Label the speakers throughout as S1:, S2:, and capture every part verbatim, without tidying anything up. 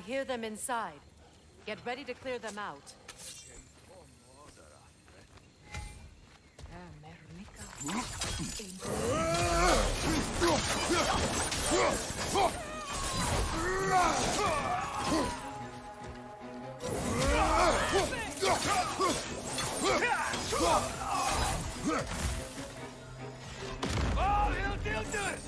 S1: hear them inside. Get ready to clear them out.
S2: Oh, he'll do this!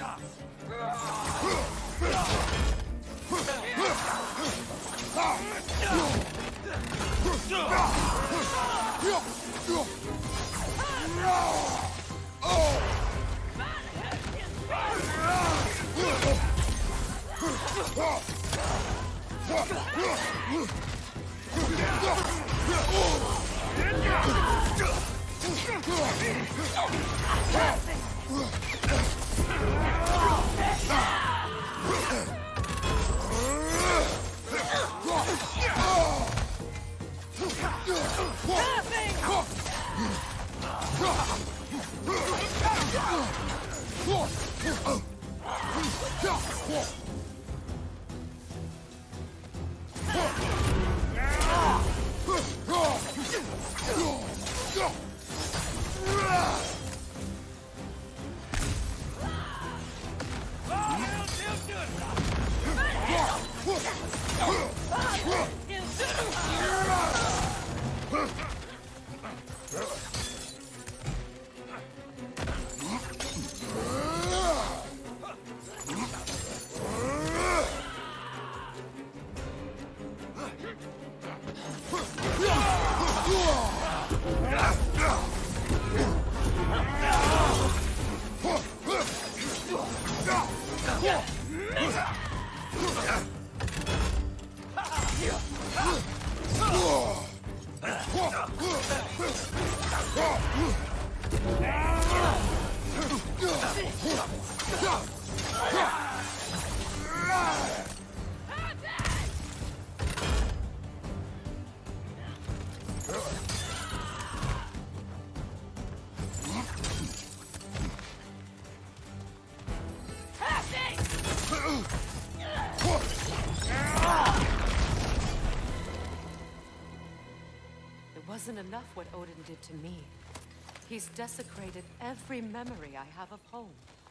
S1: Wasn't enough what Odin did to me. He's desecrated every memory I have of home.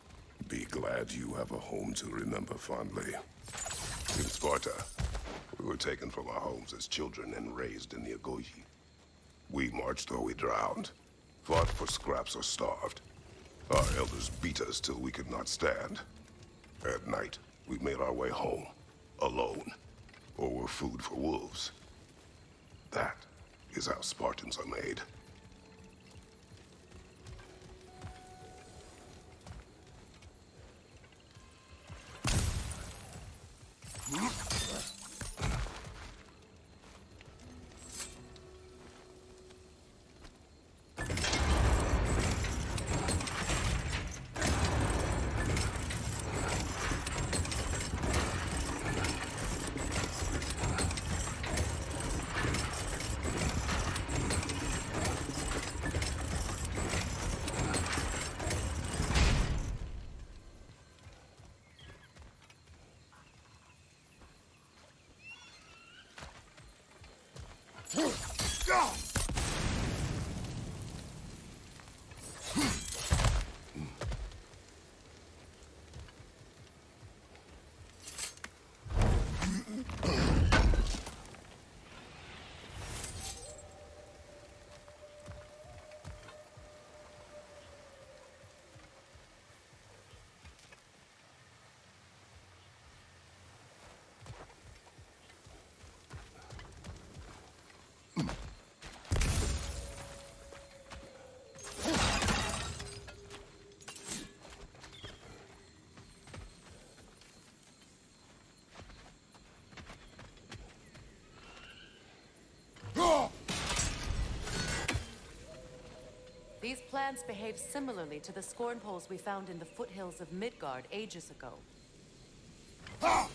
S3: Be glad you have a home to remember fondly. In Sparta, we were taken from our homes as children and raised in the Agogi. We marched or we drowned, fought for scraps or starved. Our elders beat us till we could not stand. At night, we made our way home, alone, or were food for wolves. That is how Spartans are made.
S1: These plants behave similarly to the scorn poles we found in the foothills of Midgard ages ago.
S3: Ah!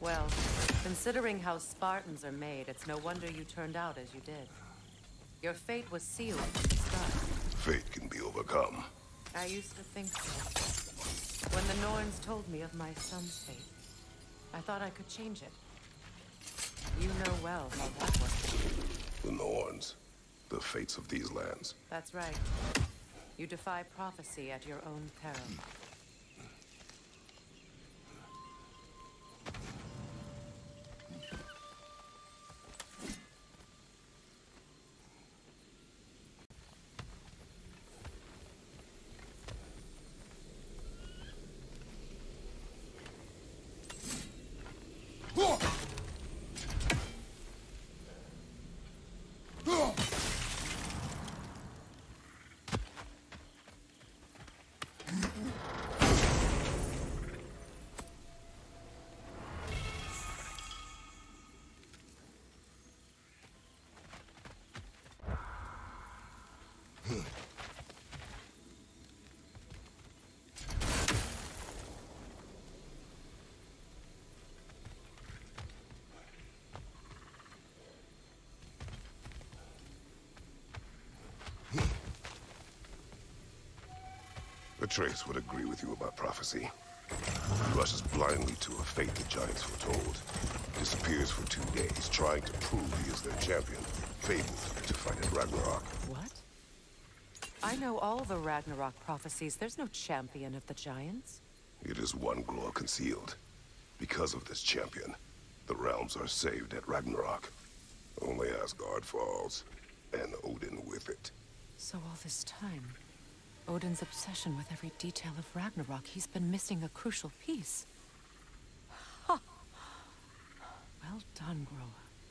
S1: Well, considering how Spartans are made, it's no wonder you turned out as you did. Your fate was sealed from the start.
S3: Fate can be overcome.
S1: I used to think so. When the Norns told me of my son's fate, I thought I could change it. You know well how that works.
S3: The Norns. The fates of these lands.
S1: That's right. You defy prophecy at your own peril.
S3: Atreus would agree with you about prophecy. He rushes blindly to a fate the giants foretold. Disappears for two days, trying to prove he is their champion. Fabled to fight at Ragnarok.
S1: What? I know all the Ragnarok prophecies. There's no champion of the giants.
S3: It is one glow concealed. Because of this champion, the realms are saved at Ragnarok. Only Asgard falls, and Odin with it.
S1: So all this time, Odin's obsession with every detail of Ragnarok, he's been missing a crucial piece. Ha! Well done, Groa.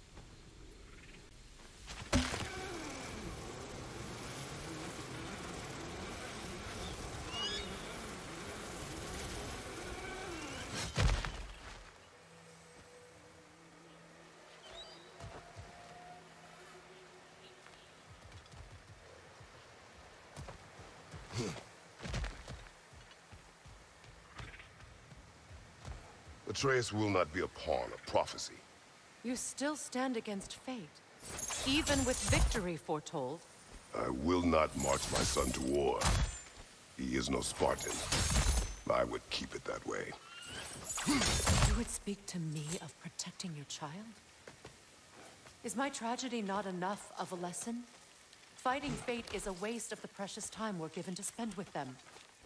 S3: Atreus will not be a pawn of prophecy.
S1: You still stand against fate, even with victory foretold.
S3: I will not march my son to war. He is no Spartan. I would keep it that way.
S1: You would speak to me of protecting your child? Is my tragedy not enough of a lesson? Fighting fate is a waste of the precious time we're given to spend with them.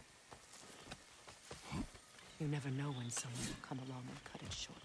S1: You never know when someone will come along and cut it short.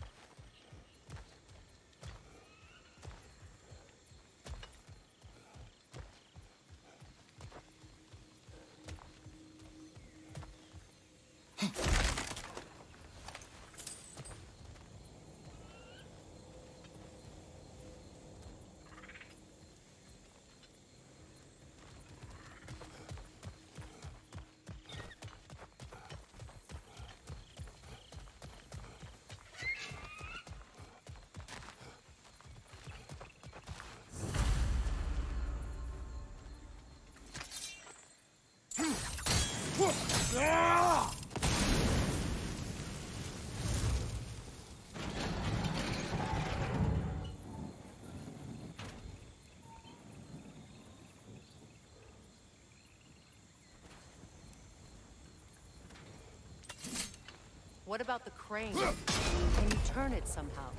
S1: What about the crane? Can you turn it somehow?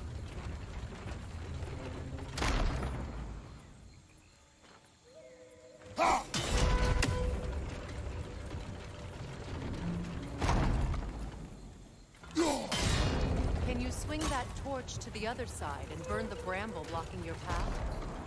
S1: Can you swing that torch to the other side and burn the bramble blocking your path?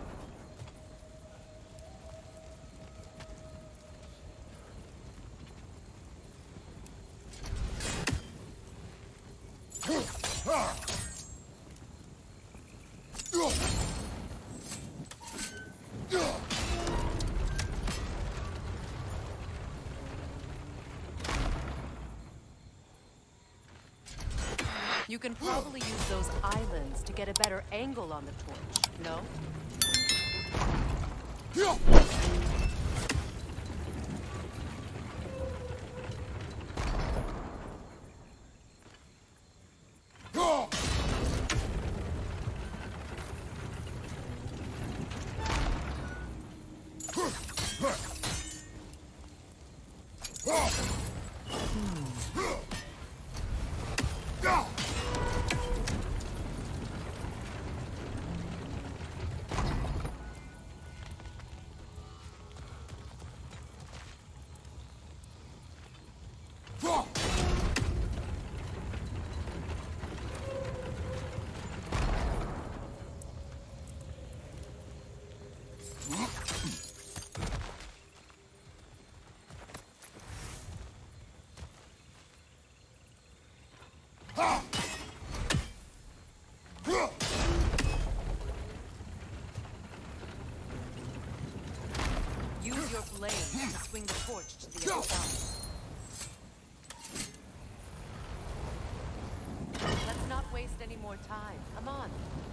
S1: You can probably use those islands to get a better angle on the torch, no? Use your blade to swing the torch to the other side. Let's not waste any more time. Come on.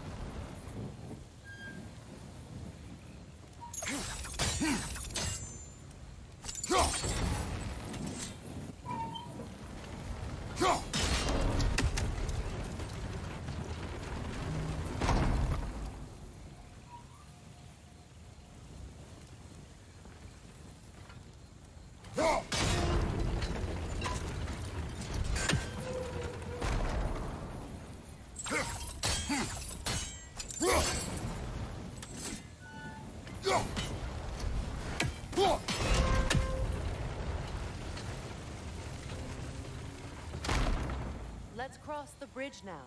S1: Let's cross the bridge now.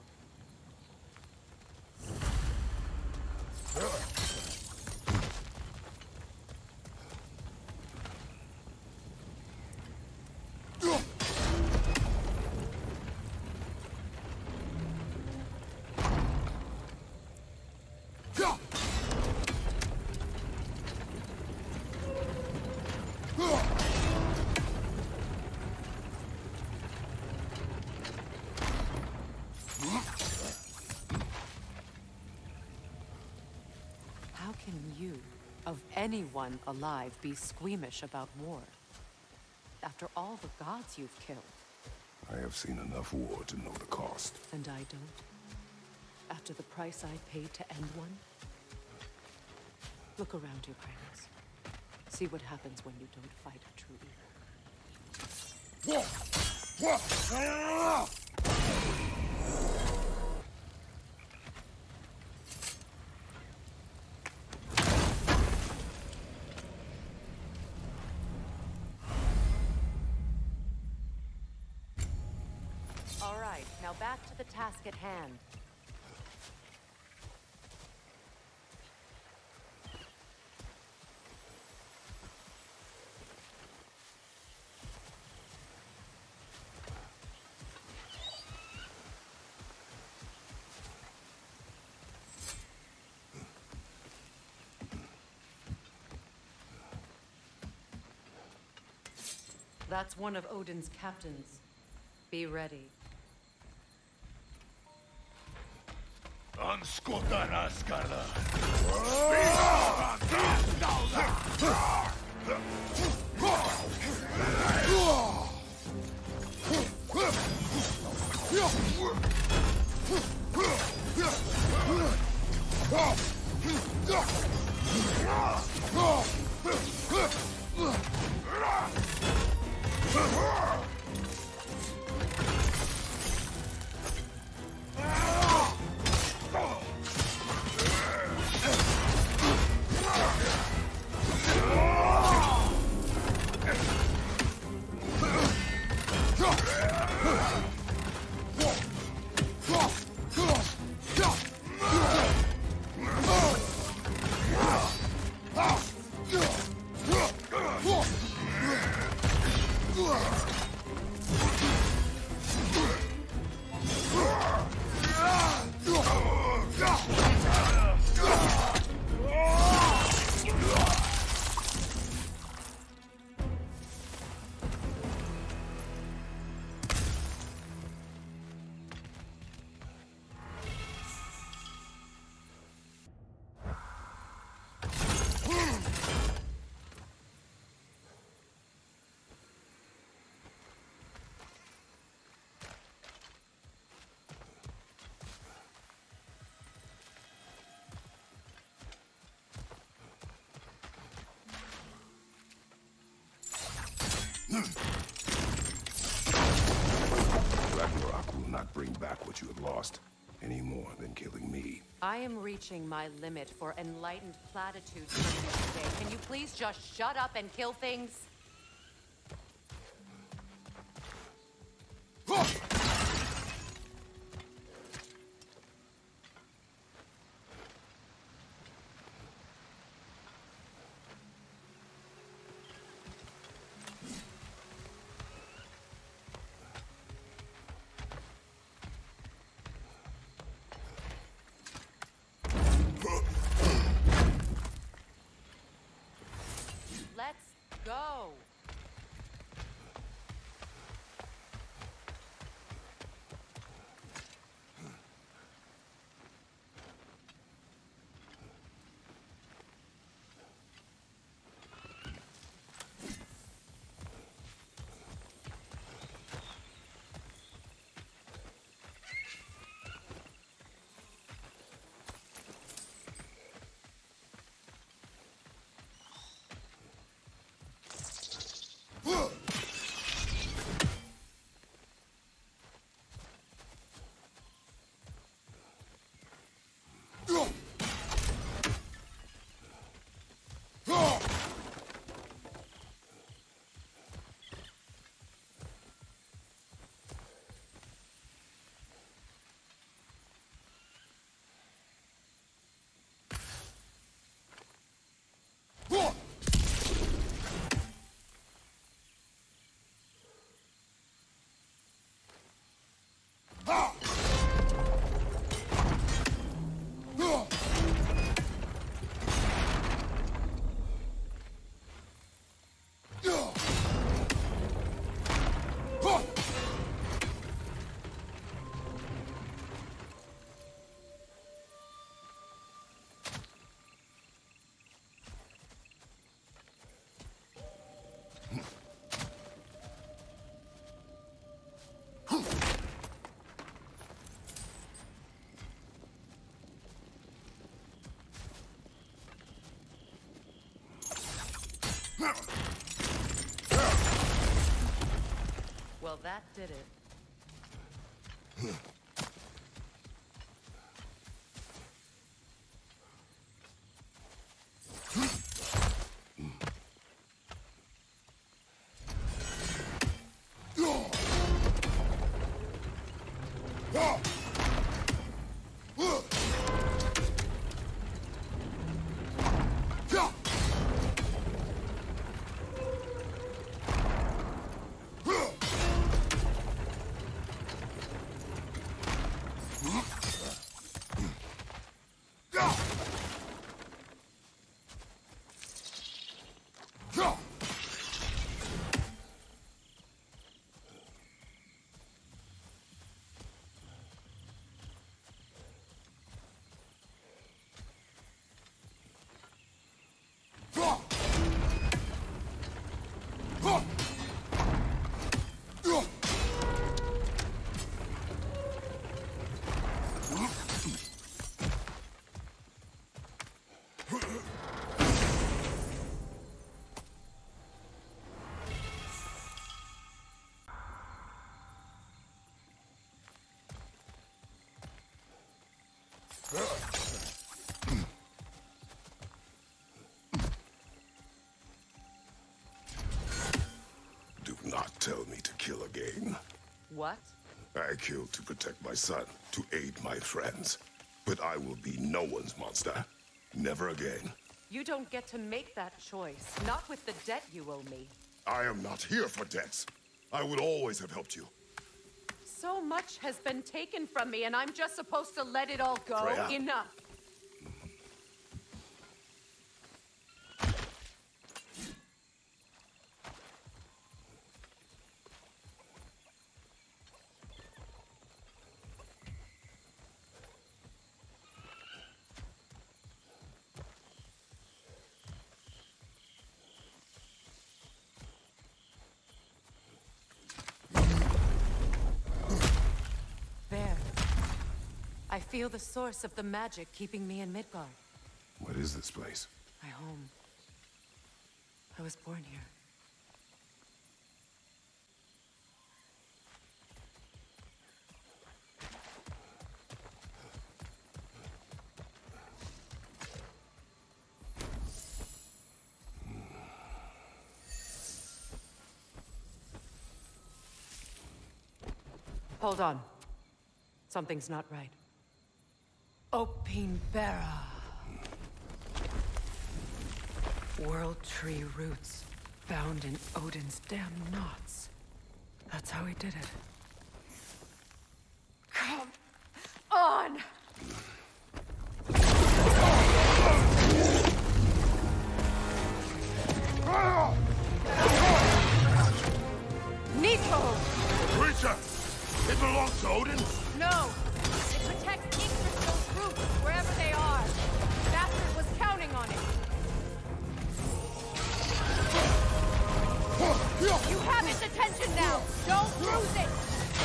S1: How can you, of anyone alive, be squeamish about war? After all the gods you've killed.
S3: I have seen enough war to know the cost.
S1: And I don't? After the price I paid to end one? Look around you, Kratos. See what happens when you don't fight a true evil. All right, now back to the task at hand. That's one of Odin's captains. Be ready.
S2: Anskotar Asgardian.
S3: Ragnarok will not bring back what you have lost, any more than killing me.
S1: I am reaching my limit for enlightened platitudes today. Can you please just shut up and kill things? Well, that did it.
S3: Do not tell me to kill again.
S1: What?
S3: I killed to protect my son, to aid my friends. But I will be no one's monster. Never again.
S1: You don't get to make that choice. Not with the debt you owe me.
S3: I am not here for debts. I would always have helped you.
S1: So much has been taken from me, and I'm just supposed to let it all go?
S3: Freya.
S1: Enough. I feel the source of the magic keeping me in Midgard.
S3: What is this place?
S1: My home. I was born here. Hold on. Something's not right. Opinbera. World tree roots bound in Odin's damn knots. That's how he did it. Come on! Nico!
S3: Creature! It belongs to Odin?
S1: No! It protects Yggdrasil's roots, wherever they are. The bastard was counting on it. You have its attention now! Don't lose it!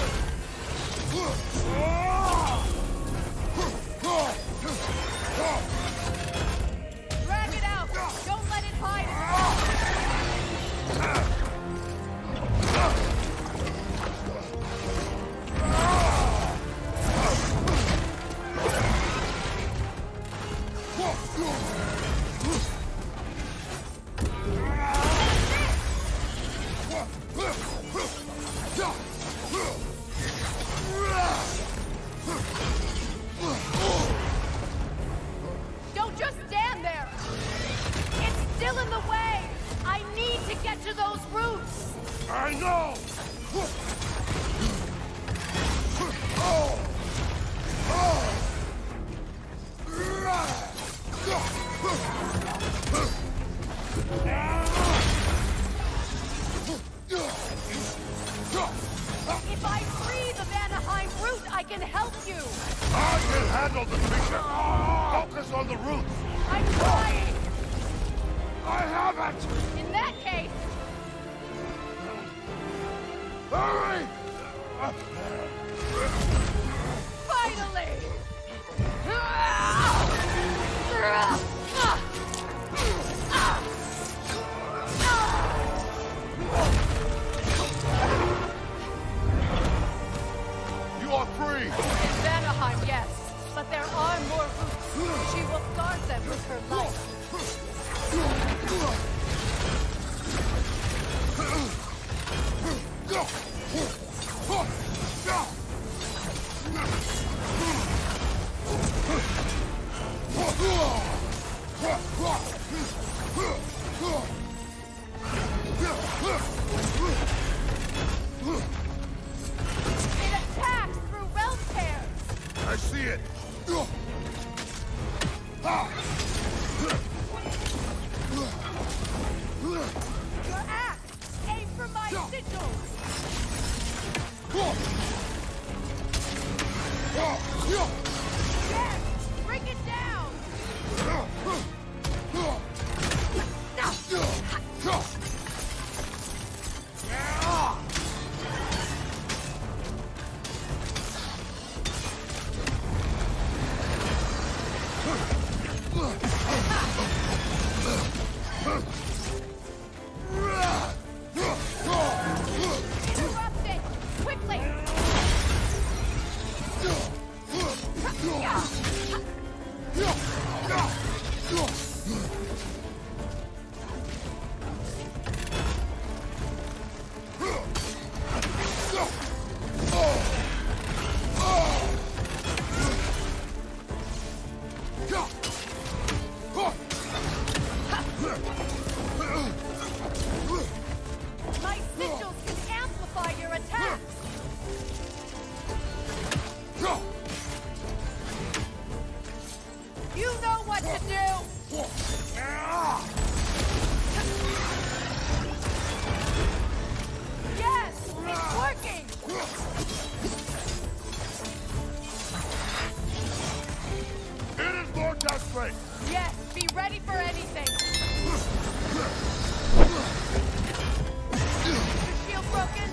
S1: Drag it out! Don't let it hide! Don't just stand there! It's still in the way! I need to get to those roots!
S3: I know!
S1: If I free the Vanaheim root, I can help you!
S3: I can handle the creature! Focus on the roots!
S1: I'm trying!
S3: I have it!
S1: In that case...
S3: Hurry!
S1: Finally! In Vanaheim, yes. But there are more routes. She will guard them with her life. It attacks through realm tears.
S2: I see it.
S1: Your axe! Aim for my sigils! Yes! Bring it down! Interrupt it! Quickly! My sigils can amplify your attacks! You know what to do! Yes! It's working!
S2: It is more desperate.
S1: Yes, be ready for anything! Your shield broken?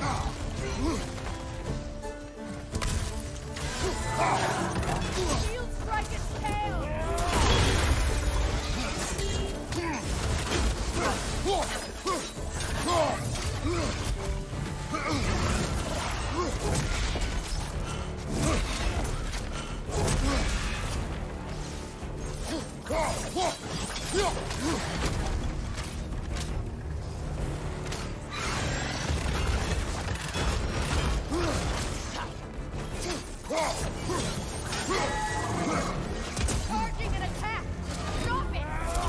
S1: Shield strike its tail! Charging an attack! Stop it!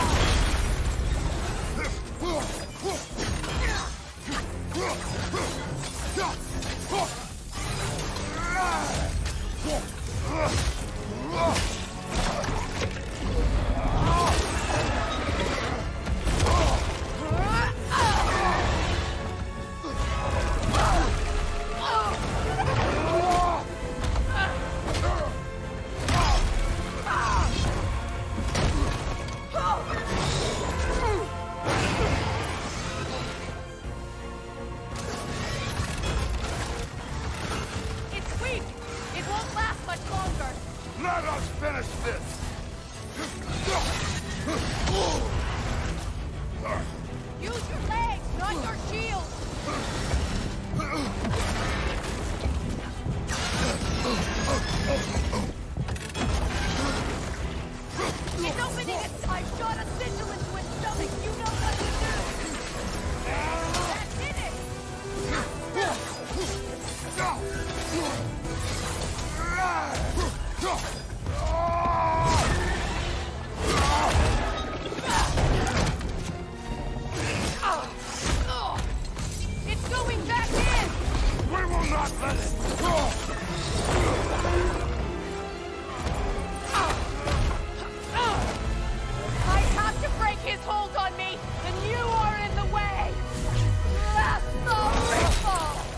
S1: It's weak! It won't last much longer!
S2: Let us finish this.
S1: Use your legs, not your shield! It's opening its... I shot a sigil into its stomach! You know what to do! That did it! It's going back in!
S2: We will not let it.
S1: I have to break his hold on me, and you are in the way! That's the ripple!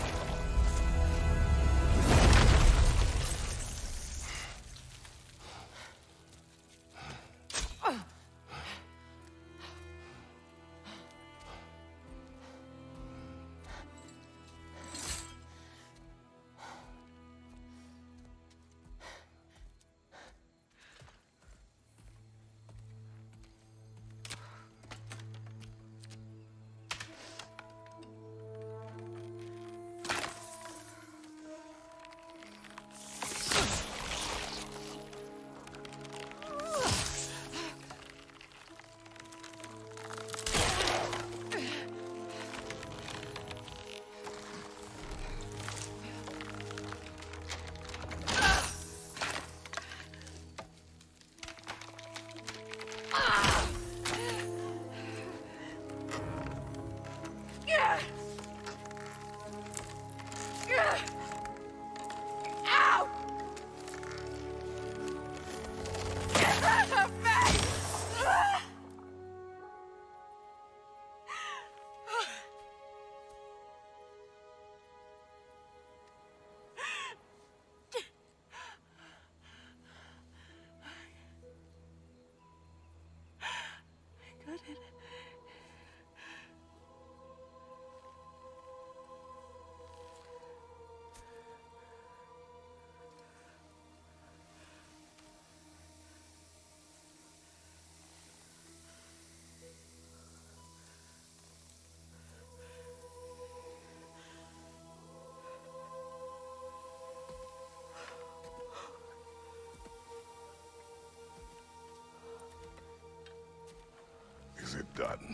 S3: done.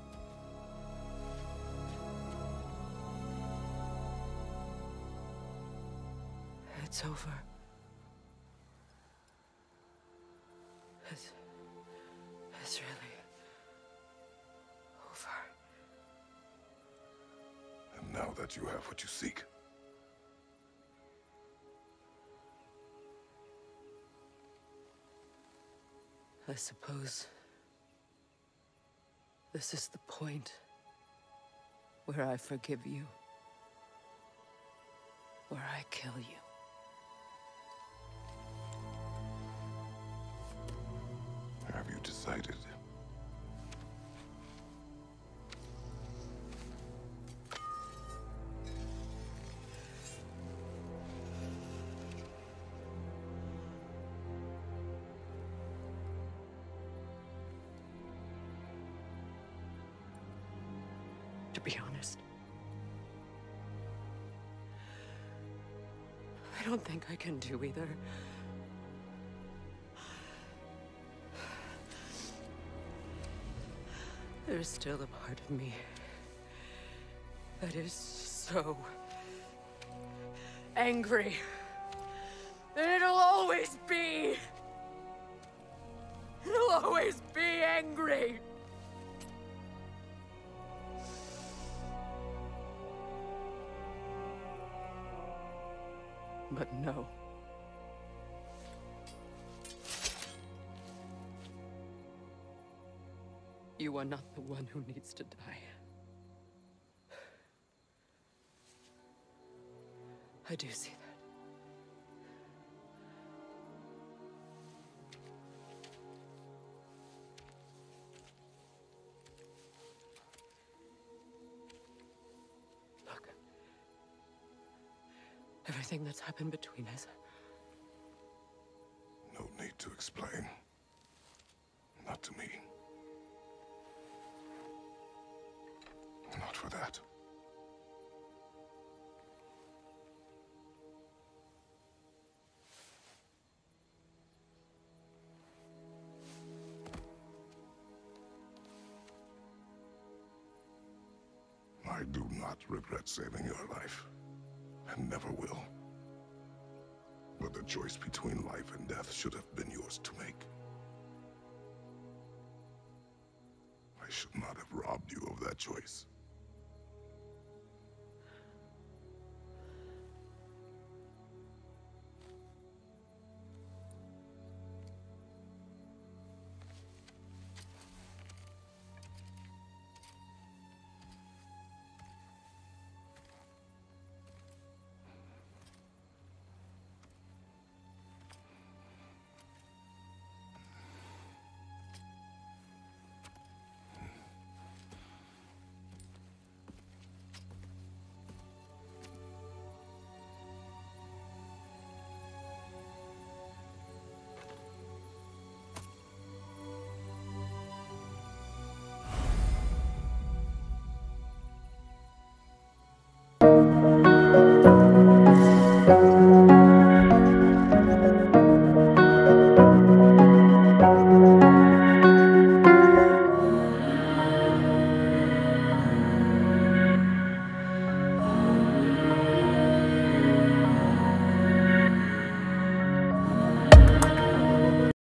S1: It's over. It's... It's really... over.
S3: And now that you have what you seek,
S1: I suppose this is the point where I forgive you, where I kill you.
S3: have you decided?
S1: To be honest, I don't think I can do either. There's still a part of me that is so angry. And it'll always be. It'll always be angry. But no. You are not the one who needs to die. I do see that. Look. Everything that's happened between us.
S3: No need to explain. Not to me. Not for that. I do not regret saving your life, and never will. But the choice between life and death should have been yours to make. I should not have robbed you of that choice.